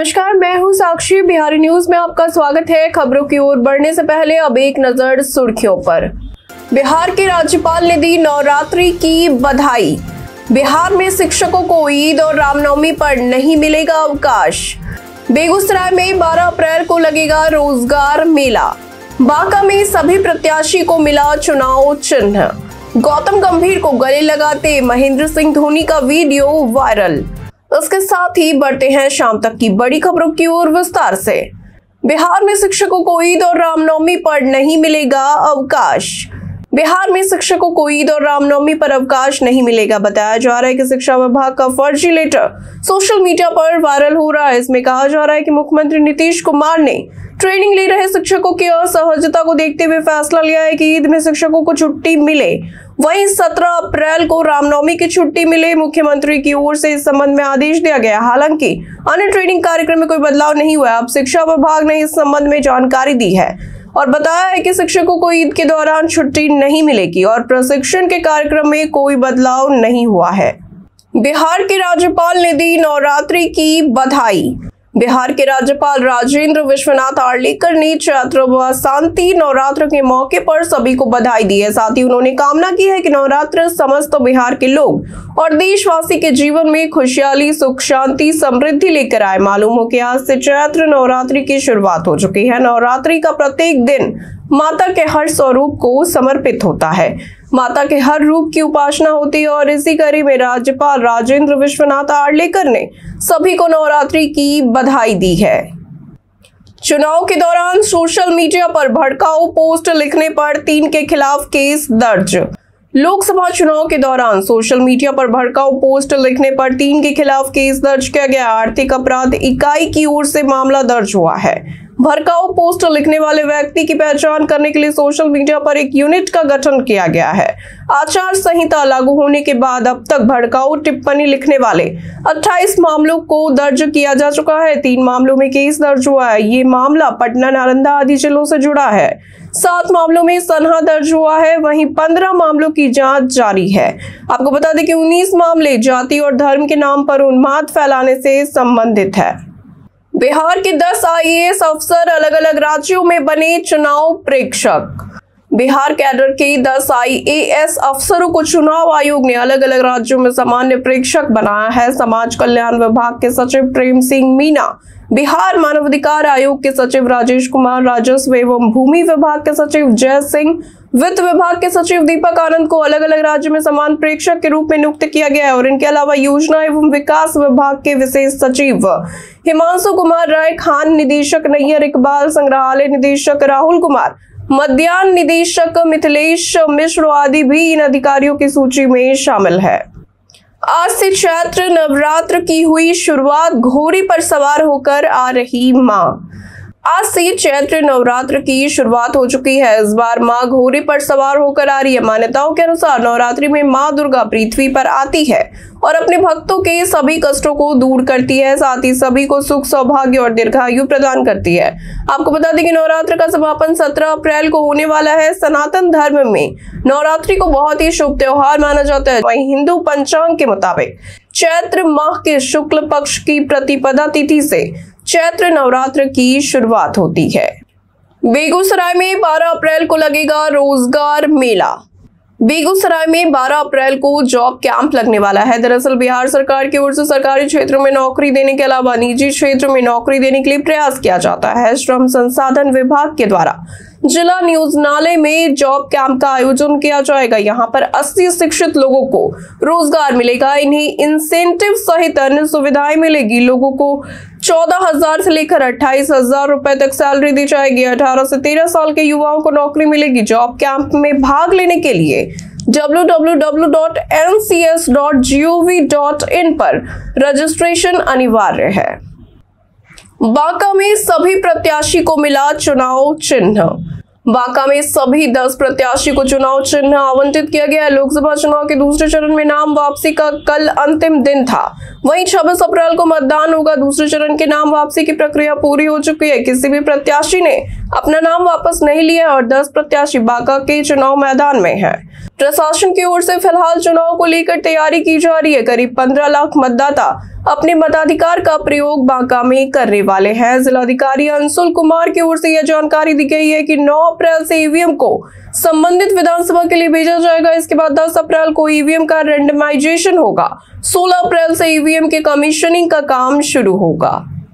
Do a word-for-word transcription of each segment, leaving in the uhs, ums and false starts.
नमस्कार, मैं हूं साक्षी। बिहारी न्यूज में आपका स्वागत है। खबरों की ओर बढ़ने से पहले अब एक नजर सुर्खियों पर। बिहार के राज्यपाल ने दी नवरात्रि की बधाई। बिहार में शिक्षकों को ईद और रामनवमी पर नहीं मिलेगा अवकाश। बेगूसराय में बारह अप्रैल को लगेगा रोजगार मेला। बांका में सभी प्रत्याशी को मिला चुनाव चिन्ह। गौतम गंभीर को गले लगाते महेंद्र सिंह धोनी का वीडियो वायरल। इसके साथ ही बढ़ते हैं शाम तक की बड़ी खबरों की ओर विस्तार से। बिहार में शिक्षकों को ईद और रामनवमी पर नहीं मिलेगा अवकाश। बिहार में शिक्षकों को ईद और रामनवमी पर अवकाश नहीं मिलेगा। बताया जा रहा है कि शिक्षा विभाग का फर्जी लेटर सोशल मीडिया पर वायरल हो रहा है। इसमें कहा जा रहा है कि मुख्यमंत्री नीतीश कुमार ने ट्रेनिंग ले रहे शिक्षकों की असहजता को देखते हुए फैसला लिया है कि ईद में शिक्षकों को छुट्टी मिले, वहीं सत्रह अप्रैल को रामनवमी की छुट्टी मिले। मुख्यमंत्री की ओर से इस संबंध में आदेश दिया गया। हालांकि अन्य ट्रेनिंग कार्यक्रम में कोई बदलाव नहीं हुआ। अब शिक्षा विभाग ने इस संबंध में जानकारी दी है और बताया है कि शिक्षकों को ईद के दौरान छुट्टी नहीं मिलेगी और प्रशिक्षण के कार्यक्रम में कोई बदलाव नहीं हुआ है। बिहार के राज्यपाल ने दी नवरात्रि की बधाई। बिहार के राज्यपाल राजेंद्र विश्वनाथ आर्लेकर ने चैत्र व शांति नवरात्र के मौके पर सभी को बधाई दी है। साथ ही उन्होंने कामना की है कि नवरात्र समस्त बिहार के लोग और देशवासी के जीवन में खुशहाली, सुख, शांति, समृद्धि लेकर आए। मालूम हो कि आज से चैत्र नवरात्रि की शुरुआत हो चुकी है। नवरात्रि का प्रत्येक दिन माता के हर स्वरूप को समर्पित होता है। माता के हर रूप की उपासना होती है और इसी कड़ी में राज्यपाल राजेंद्र विश्वनाथ आर्लेकर ने सभी को नवरात्रि की बधाई दी है। चुनाव के दौरान सोशल मीडिया पर भड़काऊ पोस्ट लिखने पर तीन के खिलाफ केस दर्ज। लोकसभा चुनाव के दौरान सोशल मीडिया पर भड़काऊ पोस्ट लिखने पर तीन के खिलाफ केस दर्ज किया गया। आर्थिक अपराध इकाई की ओर से मामला दर्ज हुआ है। भड़काऊ पोस्ट लिखने वाले व्यक्ति की पहचान करने के लिए सोशल मीडिया पर एक यूनिट का गठन किया गया है। आचार संहिता लागू होने के बाद अब तक भड़काऊ टिप्पणी लिखने वाले अट्ठाईस मामलों को दर्ज किया जा चुका है। तीन मामलों में केस दर्ज हुआ है। ये मामला पटना, नालंदा आदि जिलों से जुड़ा है। सात मामलों में सनहा दर्ज हुआ है, वहीं पंद्रह मामलों की जांच जारी है। आपको बता दें कि उन्नीस मामले जाति और धर्म के नाम पर उन्माद फैलाने से संबंधित है। बिहार के दस आई ए एस अफसर अलग अलग राज्यों में बने चुनाव प्रेक्षक। बिहार कैडर के दस आई ए एस अफसरों को चुनाव आयोग ने अलग अलग राज्यों में सामान्य प्रेक्षक बनाया है। समाज कल्याण विभाग के सचिव प्रेम सिंह मीना, बिहार मानवाधिकार आयोग के सचिव राजेश कुमार, राजस्व एवं भूमि विभाग के सचिव जय सिंह, वित्त विभाग के सचिव दीपक आनंद को अलग अलग राज्यों में समान प्रेक्षक के रूप में नियुक्त किया गया है। और इनके अलावा योजना एवं विकास विभाग के विशेष सचिव हिमांशु कुमार राय, खान निदेशक नैयर इकबाल, संग्रहालय निदेशक राहुल कुमार, मध्याह्न निदेशक मिथिलेश मिश्र आदि भी इन अधिकारियों की सूची में शामिल है। आज से चैत्र नवरात्र की हुई शुरुआत। घोड़ी पर सवार होकर आ रही मां। आज से चैत्र नवरात्र की शुरुआत हो चुकी है। इस बार मां घोड़े पर सवार होकर आ रही है। मान्यताओं के अनुसार नवरात्रि में मां दुर्गा पृथ्वी पर आती है और अपने भक्तों के सभी कष्टों को दूर करती है, साथ ही सभी को सुख, सौभाग्य और दीर्घायु प्रदान करती है। आपको बता दें कि नवरात्र का समापन सत्रह अप्रैल को होने वाला है। सनातन धर्म में नवरात्रि को बहुत ही शुभ त्योहार माना जाता है। वहीं हिंदू पंचांग के मुताबिक चैत्र माह के शुक्ल पक्ष की प्रतिपदा तिथि से चैत्र नवरात्र की शुरुआत होती है। बेगूसराय में बारह अप्रैल को लगेगा रोजगार मेला। बेगूसराय में बारह अप्रैल को जॉब कैंप लगने वाला है। दरअसल बिहार सरकार की ओर से सरकारी क्षेत्र में नौकरी देने के अलावा निजी क्षेत्र में नौकरी देने के लिए प्रयास किया जाता है। श्रम संसाधन विभाग के द्वारा जिला नियोजनालय में जॉब कैंप का आयोजन किया जाएगा। यहाँ पर अस्सी शिक्षित लोगों को रोजगार मिलेगा। इन्हें इंसेंटिव सहित अन्य सुविधाएं मिलेगी। लोगों को चौदह हजार से लेकर अट्ठाईस हजार रुपए तक सैलरी दी जाएगी। अठारह से तेरह साल के युवाओं को नौकरी मिलेगी। जॉब कैंप में भाग लेने के लिए W W W dot N C S dot G O V dot in पर रजिस्ट्रेशन अनिवार्य है। बांका में सभी प्रत्याशी को मिला चुनाव चिन्ह। बांका में सभी दस प्रत्याशी को चुनाव चिन्ह आवंटित किया गया। लोकसभा चुनाव के दूसरे चरण में नाम वापसी का कल अंतिम दिन था। वहीं छब्बीस अप्रैल को मतदान होगा। दूसरे चरण के नाम वापसी की प्रक्रिया पूरी हो चुकी है। किसी भी प्रत्याशी ने अपना नाम वापस नहीं लिया और दस प्रत्याशी बांका के चुनाव मैदान में हैं। प्रशासन की ओर से फिलहाल चुनाव को लेकर तैयारी की जा रही है। करीब पंद्रह लाख मतदाता अपने मताधिकार का प्रयोग बांका में करने वाले हैं। जिलाधिकारी अंशुल कुमार की ओर से यह जानकारी दी गई है कि नौ अप्रैल से ईवीएम को संबंधित विधानसभा के लिए भेजा जाएगा। इसके बाद दस अप्रैल को ईवीएम का रेंडमाइजेशन होगा। सोलह अप्रैल से ईवीएम के कमीशनिंग का काम शुरू होगा।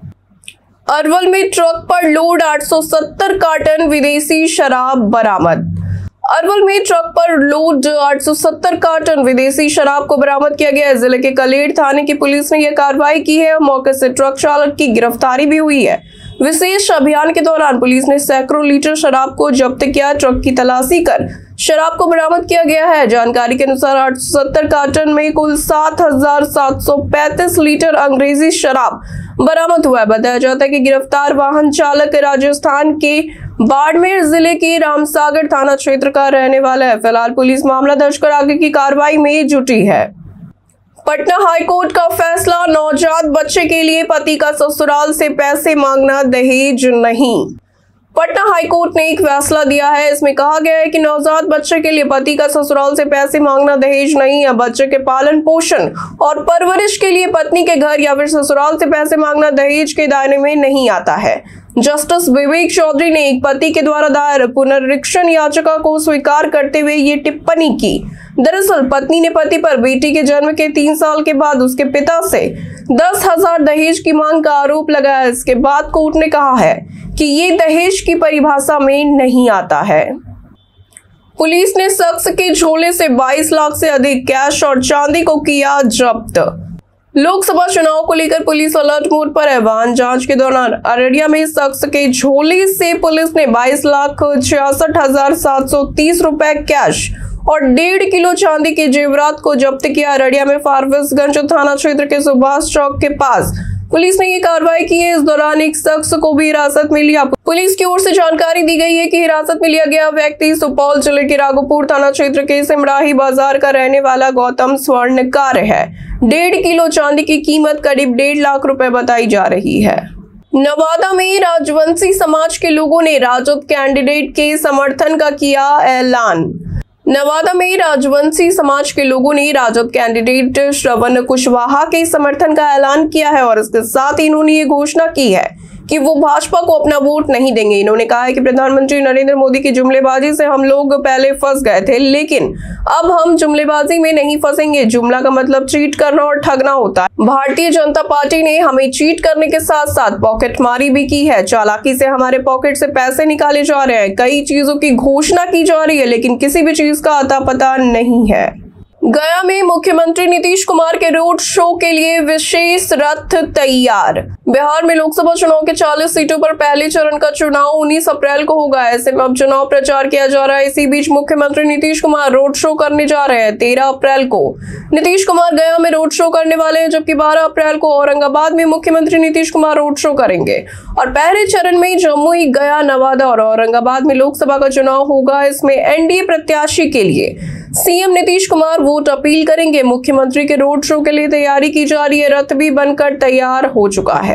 अरवल में ट्रक पर लोड आठ सौ सत्तर कार्टन विदेशी शराब बरामद। अरवल में ट्रक पर लोड आठ सौ सत्तर कार्टन विदेशी शराब को बरामद किया गया है। जिले के कलेर थाने की पुलिस ने यह कार्रवाई की है। मौके से ट्रक चालक की गिरफ्तारी भी हुई है। विशेष अभियान के दौरान पुलिस ने सैकड़ों लीटर शराब को जब्त किया। ट्रक की तलाशी कर शराब को बरामद किया गया है। जानकारी के अनुसार आठ सौ सत्तर कार्टन में कुल सात हजार सात सौ पैंतीस लीटर अंग्रेजी शराब बरामद हुआ है। बताया जाता है कि गिरफ्तार वाहन चालक राजस्थान के बाड़मेर जिले के रामसागर थाना क्षेत्र का रहने वाला है। फिलहाल पुलिस मामला दर्ज कर आगे की कार्रवाई में जुटी है। पटना हाईकोर्ट का फैसला, नवजात बच्चे के लिए पति का ससुराल से पैसे मांगना दहेज नहीं। पटना हाईकोर्ट ने एक फैसला दिया है। इसमें कहा गया है कि नवजात बच्चे के लिए पति का ससुराल से पैसे मांगना दहेज नहीं है। बच्चे के पालन पोषण और परवरिश के लिए पत्नी के घर या फिर ससुराल से पैसे मांगना दहेज के दायरे में नहीं आता है। जस्टिस विवेक चौधरी ने एक पति के द्वारा दायर पुनरीक्षण याचिका को स्वीकार करते हुए ये टिप्पणी की। दरअसल पत्नी ने पति पर बेटी के जन्म के तीन साल के बाद उसके पिता से दस हजार दहेज की मांग का आरोप लगाया। इसके बाद कोर्ट ने कहा है कि ये दहेज की परिभाषा में नहीं आता है। पुलिस ने शख्स के झोले से बाईस लाख से अधिक कैश और चांदी को किया जब्त। लोकसभा चुनाव को लेकर पुलिस अलर्ट मोड पर है। वाहन जांच के दौरान अररिया में शख्स के झोले से पुलिस ने बाईस लाख छियासठ हजार सात सौ तीस रुपए कैश और डेढ़ किलो चांदी के जेवरात को जब्त किया। अररिया में फारबिसगंज थाना क्षेत्र के सुभाष चौक के पास पुलिस ने ये कार्रवाई की है। इस दौरान एक शख्स को भी हिरासत में लिया। पुलिस की ओर से जानकारी दी गई है कि हिरासत में लिया गया व्यक्ति सुपौल जिले के राघोपुर थाना क्षेत्र के सिमराही बाजार का रहने वाला गौतम स्वर्णकार है। डेढ़ किलो चांदी की कीमत करीब डेढ़ लाख रुपए बताई जा रही है। नवादा में राजवंशी समाज के लोगों ने राजद कैंडिडेट के समर्थन का किया ऐलान। नवादा में राजवंशी समाज के लोगों ने राजद कैंडिडेट श्रवण कुशवाहा के समर्थन का ऐलान किया है और इसके साथ ही इन्होंने ये घोषणा की है कि वो भाजपा को अपना वोट नहीं देंगे। इन्होंने कहा है कि प्रधानमंत्री नरेंद्र मोदी की जुमलेबाजी से हम लोग पहले फंस गए थे, लेकिन अब हम जुमलेबाजी में नहीं फंसेंगे। जुमला का मतलब चीट करना और ठगना होता है। भारतीय जनता पार्टी ने हमें चीट करने के साथ साथ पॉकेट मारी भी की है। चालाकी से हमारे पॉकेट से पैसे निकाले जा रहे हैं। कई चीजों की घोषणा की जा रही है, लेकिन किसी भी चीज का अता पता नहीं है। गया में मुख्यमंत्री नीतीश कुमार के रोड शो के लिए विशेष रथ तैयार। बिहार में लोकसभा चुनाव के चालीस सीटों पर पहले चरण का चुनाव उन्नीस अप्रैल को होगा। ऐसे में अब चुनाव प्रचार किया जा रहा है। इसी बीच मुख्यमंत्री नीतीश कुमार रोड शो करने जा रहे हैं। तेरह अप्रैल को नीतीश कुमार गया में रोड शो करने वाले हैं, जबकि बारह अप्रैल को औरंगाबाद में मुख्यमंत्री नीतीश कुमार रोड शो करेंगे और पहले चरण में जमुई, गया, नवादा और औरंगाबाद में लोकसभा का चुनाव होगा। इसमें एनडीए प्रत्याशी के लिए CM Nitish Kumar vote appeal करेंगे। मुख्यमंत्री के रोड शो के लिए तैयारी की जा रही है। रथ भी बनकर तैयार हो चुका है।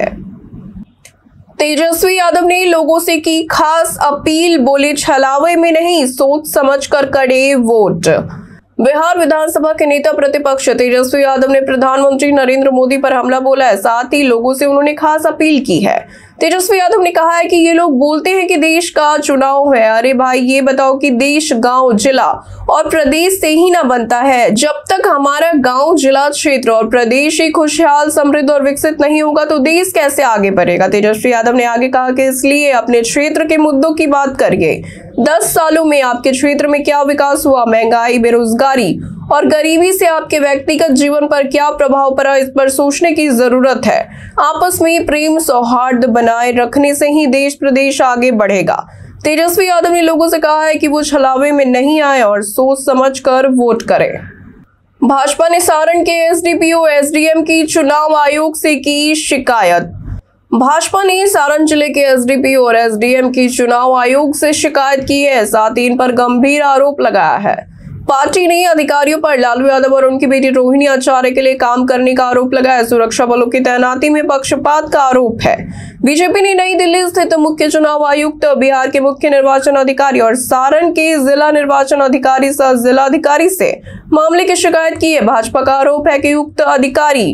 तेजस्वी यादव ने लोगों से की खास अपील, बोले छलावे में नहीं, सोच समझकर करे वोट। बिहार विधानसभा के नेता प्रतिपक्ष तेजस्वी यादव ने प्रधानमंत्री नरेंद्र मोदी पर हमला बोला है। साथ ही लोगों से उन्होंने खास अपील की है। तेजस्वी यादव ने कहा है कि ये लोग बोलते हैं कि देश का चुनाव है। अरे भाई, ये बताओ कि देश गांव, जिला और प्रदेश से ही ना बनता है। जब तक हमारा गांव, जिला, क्षेत्र और प्रदेश ही खुशहाल, समृद्ध और विकसित नहीं होगा तो देश कैसे आगे बढ़ेगा। तेजस्वी यादव ने आगे कहा कि इसलिए अपने क्षेत्र के मुद्दों की बात करिए। दस सालों में आपके क्षेत्र में क्या विकास हुआ, महंगाई, बेरोजगारी और गरीबी से आपके व्यक्तिगत जीवन पर क्या प्रभाव पड़ा, इस पर सोचने की जरूरत है। आपस में प्रेम सौहार्द बनाए रखने से ही देश प्रदेश आगे बढ़ेगा। तेजस्वी यादव ने लोगों से कहा है कि वो छलावे में नहीं आए और सोच समझकर वोट करें। भाजपा ने सारण के एसडीपीओ, एसडीएम की चुनाव आयोग से की शिकायत। भाजपा ने सारण जिले के एसडीपीओ और एसडीएम की चुनाव आयोग से शिकायत की है। साथ ही इन पर गंभीर आरोप लगाया है। पार्टी ने अधिकारियों पर लालू यादव और उनकी बेटी रोहिणी आचार्य के लिए काम करने का आरोप लगाया। सुरक्षा बलों की तैनाती में पक्षपात का आरोप है। बीजेपी ने नई दिल्ली स्थित मुख्य चुनाव आयुक्त, बिहार के मुख्य निर्वाचन अधिकारी और सारण के जिला निर्वाचन अधिकारी सह जिलाधिकारी से मामले की शिकायत की है। भाजपा का आरोप है कि उक्त अधिकारी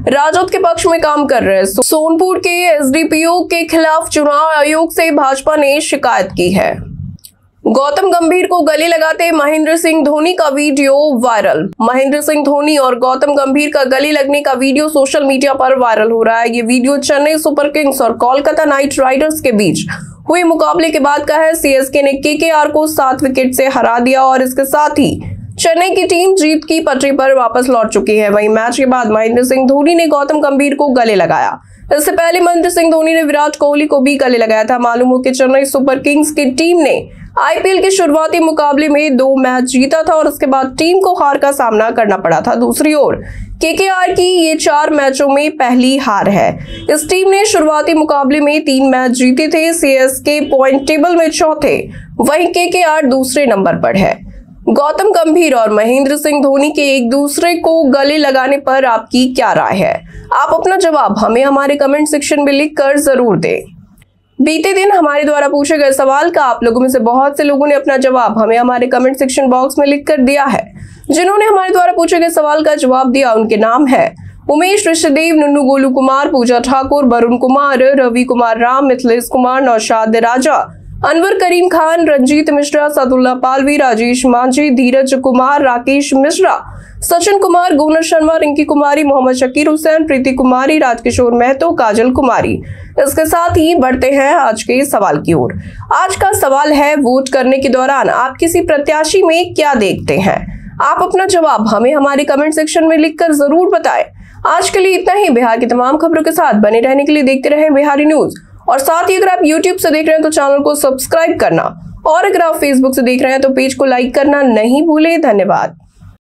राजद के पक्ष में काम कर रहे सोनपुर के एसडीपीओ के खिलाफ चुनाव आयोग से भाजपा ने शिकायत की है। गौतम गंभीर को गले लगाते महेंद्र सिंह धोनी का वीडियो वायरल। महेंद्र सिंह धोनी और गौतम गंभीर का गले लगने का वीडियो सोशल मीडिया पर वायरल हो रहा है। ये वीडियो चेन्नई सुपर किंग्स और कोलकाता नाइट राइडर्स के बीच हुए मुकाबले के बाद का है। सीएसके ने केकेआर को सात विकेट से हरा दिया और इसके साथ ही चेन्नई की टीम जीत की पटरी पर वापस लौट चुकी है। वहीं मैच के बाद महेंद्र सिंह धोनी ने गौतम गंभीर को गले लगाया। इससे पहले महेंद्र सिंह धोनी ने विराट कोहली को भी गले लगाया था। मालूम हो कि चेन्नई सुपर किंग्स की टीम ने आईपीएल के शुरुआती मुकाबले में दो मैच जीता था और उसके बाद टीम को हार का सामना करना पड़ा था। दूसरी ओर केकेआर की ये चार मैचों में पहली हार है। इस टीम ने शुरुआती मुकाबले में तीन मैच जीते थे। सीएसके पॉइंट टेबल में चौथे, वहीं केकेआर दूसरे नंबर पर है। गौतम गंभीर और महेंद्र सिंह धोनी के एक दूसरे को गले लगाने पर आपकी क्या राय है? आप अपना जवाब हमें हमारे कमेंट सेक्शन में लिखकर जरूर दें। बीते दिन हमारे द्वारा पूछे गए सवाल का आप लोगों में से बहुत से लोगों ने अपना जवाब हमें हमारे कमेंट सेक्शन बॉक्स में लिखकर दिया है। जिन्होंने हमारे द्वारा पूछे गए सवाल का जवाब दिया उनके नाम है उमेश ऋषिदेव, नुन्नू गोलू कुमार, पूजा ठाकुर, वरुण कुमार, रवि कुमार राम, मिथिलेश कुमार, नौशाद राजा, अनवर करीम खान, रंजीत मिश्रा, सदुल्ला पालवी, राजेश मांझी, धीरज कुमार, राकेश मिश्रा, सचिन कुमार, गुनर शर्मा, रिंकी कुमारी, मोहम्मद शकीर हुसैन, प्रीति कुमारी, राजकिशोर महतो, काजल कुमारी। इसके साथ ही बढ़ते हैं आज के सवाल की ओर। आज का सवाल है, वोट करने के दौरान आप किसी प्रत्याशी में क्या देखते हैं? आप अपना जवाब हमें हमारे कमेंट सेक्शन में लिखकर जरूर बताएं। आज के लिए इतना ही। बिहार की तमाम खबरों के साथ बने रहने के लिए देखते रहें बिहारी न्यूज। और साथ ही अगर आप यूट्यूब से देख रहे हैं तो चैनल को सब्सक्राइब करना, और अगर आप फेसबुक से देख रहे हैं तो पेज को लाइक करना नहीं भूलें। धन्यवाद।